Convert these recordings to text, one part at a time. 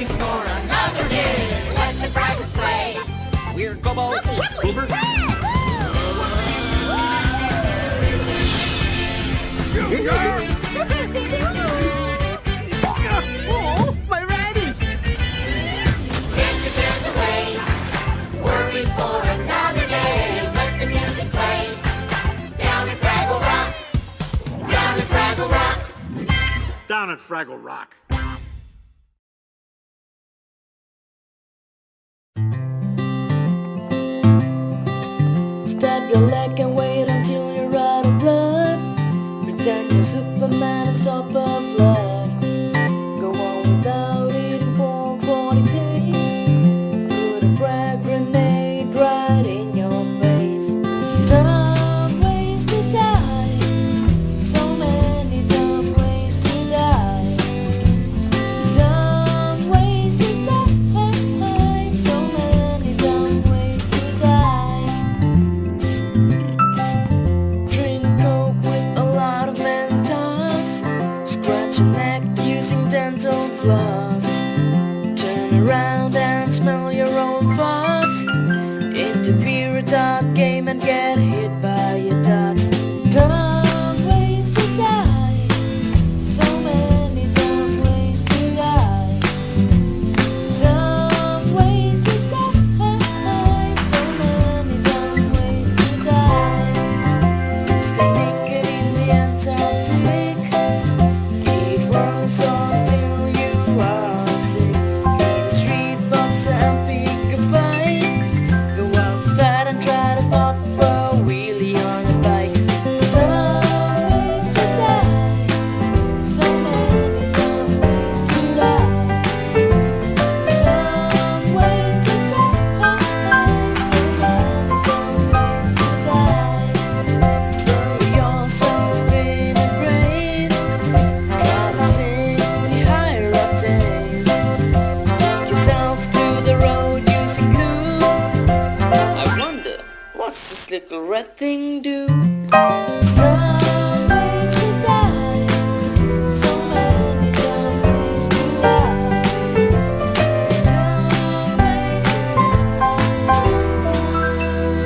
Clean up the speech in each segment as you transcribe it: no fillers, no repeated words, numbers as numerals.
music's for another day. Let the Fraggles play. We're Gobo. Uber. Oh, my radish! Get your cares away. Worries for another day. Let the music play. Down at Fraggle Rock. Down at Fraggle Rock. Down at Fraggle Rock. Stab your leg and wait until you're out of blood. Pretend you're Superman and stop a flood. Go on without eating for 40 days. Put a frag grenade right in your face. Dumb ways to die. So many dumb ways to die. Dumb ways to die. So many dumb ways to die. Drink coke with a lot of Mentos. Scratch your neck using dental floss. Turn around and smell your own fart. Interfere a dart game and get hit by a dart. Dumb ways to die. So many dumb ways to die. Dumb ways to die. So many dumb ways to die. Stay naked in the Antarctic. Eat worms until you are sick. Eat a street boxer and pick a fight. Go outside and try to pop a wheelie on a bike. Dumb ways to die. So many dumb ways to die. Dumb ways to die. So many dumb ways to die. Throw yourself in a grave. Try to sing the higher octaves. Stick yourself to the road using glue. I wonder, what's this little red thing do? Dumb ways to die. So many dumb ways to die. Dumb ways to die.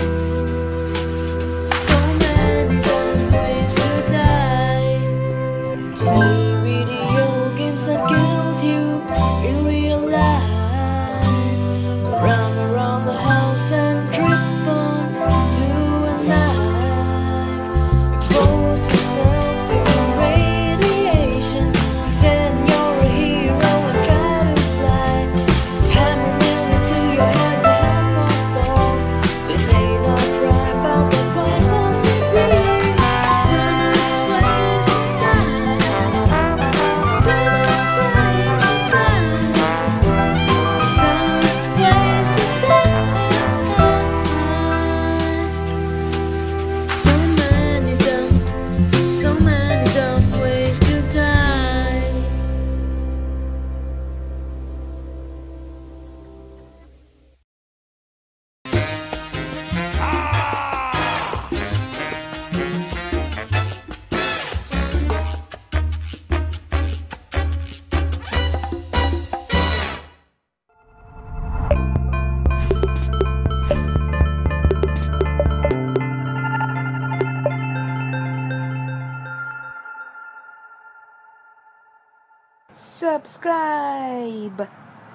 So many dumb ways to die. Play video games that kills you in real life. Run around the house and trip onto a knife. Expose yourself to radiation. Pretend you're a hero and try to fly. Hammer nail into your head the hammer fall. They may not cry about the quite possibly. Dumbest ways to die. Dumbest ways to die. Dumbest ways to die. So many dumb ways to die. Subscribe.